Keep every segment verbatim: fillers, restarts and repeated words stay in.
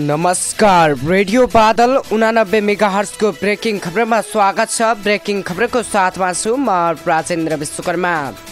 नमस्कार, रेडियो बादल उनानब्बे मेगाहर्जको ब्रेकिङ खबरमा स्वागत छ। ब्रेकिङ खबरको साथमा छु म राजेन्द्र विश्वकर्मा।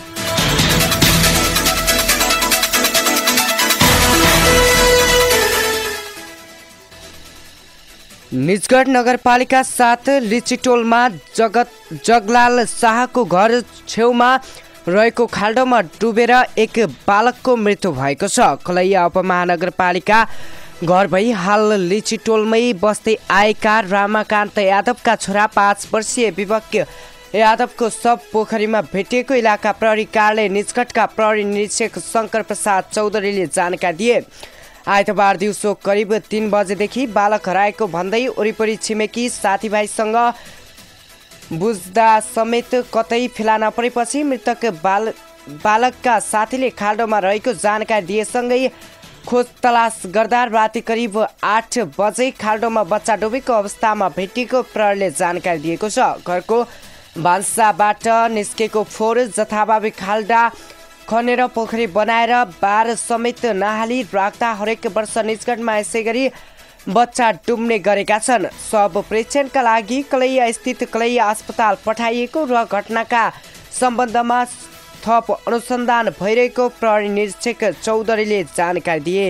निजगढ नगरपालिका सात लिचिटोलमा जगत जगलाल शाहको घर छेउमा रहेको खाल्डोमा डुबेर एक बालकको मृत्यु भएको छ। कलैया उपमहानगरपालिका घर भई हाल लिचिटोलमै बस्दै आएका रामाकान्त यादवका छोरा पाँच वर्षीय विवेक यादवको शव पोखरीमा भेटिएको इलाका प्रहरी कार्यालय निजगढका प्रहरी निरीक्षक शङ्कर प्रसाद चौधरीले जानकारी दिए। आइतबार दिउँसो करिब तीन बजेदेखि बालक हराएको भन्दै वरिपरि छिमेकी साथीभाइसँग बुझ्दा समेत कतै फेला नपरेपछि मृतक बाल बालकका साथीले खाल्डोमा रहेको जानकारी दिएसँगै खोज तलास गर्दा राति करिब आठ बजे खाल्डोमा बच्चा डुबेको अवस्थामा भेटिएको प्रहरीले जानकारी दिएको छ। घरको भान्साबाट निस्केको फोहोर जथाभावी खाल्डा खनेर पोखरी बनाएर बार समेत नहाली राख्दा हरेक वर्ष निजगढमा यसै गरी बच्चा डुब्ने गरेका छन्। शव परीक्षणका लागि कलैया स्थित कलैया अस्पताल पठाइएको र घटनाका सम्बन्धमा थप अनुसन्धान भइरहेको प्रहरी निरीक्षक चौधरीले जानकारी दिए।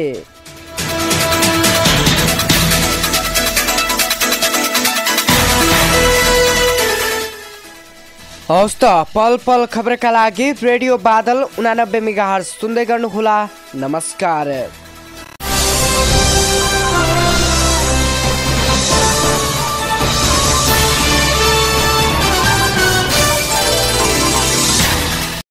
हवस् त पल पल खबरका लागि रेडियो बादल उनानब्बे मेगाहर्ज सुन्दै गर्नुहोला। नमस्कार।